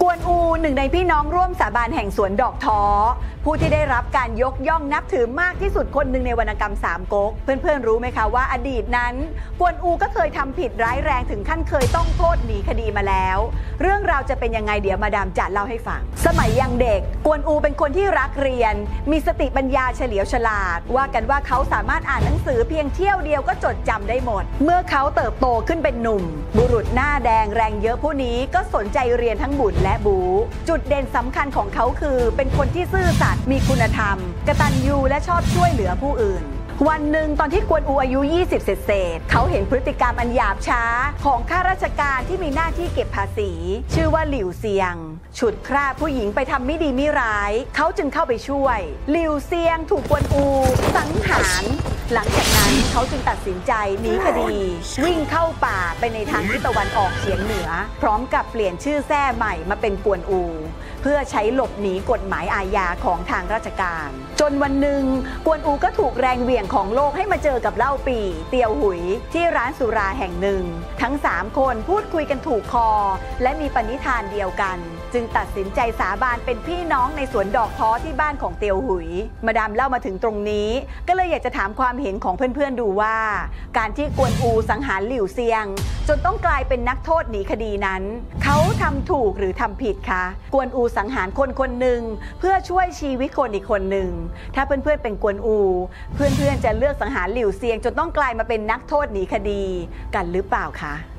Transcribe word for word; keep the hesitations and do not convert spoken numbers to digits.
กวนอูหนึ่งในพี่น้องร่วมสาบานแห่งสวนดอกท้อผู้ที่ได้รับการยกย่องนับถือมากที่สุดคนหนึ่งในวรรณกรรมสามก๊กเพื่อนๆรู้ไหมคะว่าอดีตนั้นกวนอูก็เคยทำผิดร้ายแรงถึงขั้นเคยต้องโทษหนีคดีมาแล้วเรื่องราวจะเป็นยังไงเดี๋ยวมาดามจะเล่าให้ฟังสมัยยังเด็กกวนอูเป็นคนที่รักเรียนมีสติปัญญาเฉลียวฉลาดว่ากันว่าเขาสามารถอ่านหนังสือเพียงเที่ยวเดียวก็จดจำได้หมดเมื่อเขาเติบโตขึ้นเป็นหนุ่มบุรุษหน้าแดงแรงเยอะผู้นี้ก็สนใจเรียนทั้งบุญและบูจุดเด่นสำคัญของเขาคือเป็นคนที่ซื่อสัตย์มีคุณธรรมกตัญญูและชอบช่วยเหลือผู้อื่นวันหนึ่งตอนที่กวนอูอายุยี่สิบเศษเขาเห็นพฤติกรรมอันหยาบช้าของข้าราชการที่มีหน้าที่เก็บภาษีชื่อว่าหลิวเซียงฉุดคร่าผู้หญิงไปทำไม่ดีไม่ร้ายเขาจึงเข้าไปช่วยหลิวเซียงถูกกวนอูสังหารหลังจากนั้นเขาจึงตัดสินใจหนีคดีวิ่งเข้าป่าไปในทางทิศตะวันออกเฉียงเหนือพร้อมกับเปลี่ยนชื่อแท้ใหม่มาเป็นกวนอูเพื่อใช้หลบหนีกฎหมายอาญาของทางราชการจนวันหนึ่งกวนอูก็ถูกแรงเหวี่ยงของโลกให้มาเจอกับเล่าปี่เตียวหุยที่ร้านสุราแห่งหนึ่งทั้งสามคนพูดคุยกันถูกคอและมีปณิธานเดียวกันจึงตัดสินใจสาบานเป็นพี่น้องในสวนดอกท้อที่บ้านของเตียวหุยมาดามเล่ามาถึงตรงนี้ก็เลยอยากจะถามความเห็นของเพื่อนๆดูว่าการที่กวนอูสังหารหลิวเซียงจนต้องกลายเป็นนักโทษหนีคดีนั้นเขาทำถูกหรือทำผิดคะกวนอูสังหารคนคนหนึ่งเพื่อช่วยชีวิตคนอีกคนหนึ่งถ้าเพื่อนๆเป็นกวนอูเพื่อนๆจะเลือกสังหารหลิวเซียงจนต้องกลายมาเป็นนักโทษหนีคดีกันหรือเปล่าคะ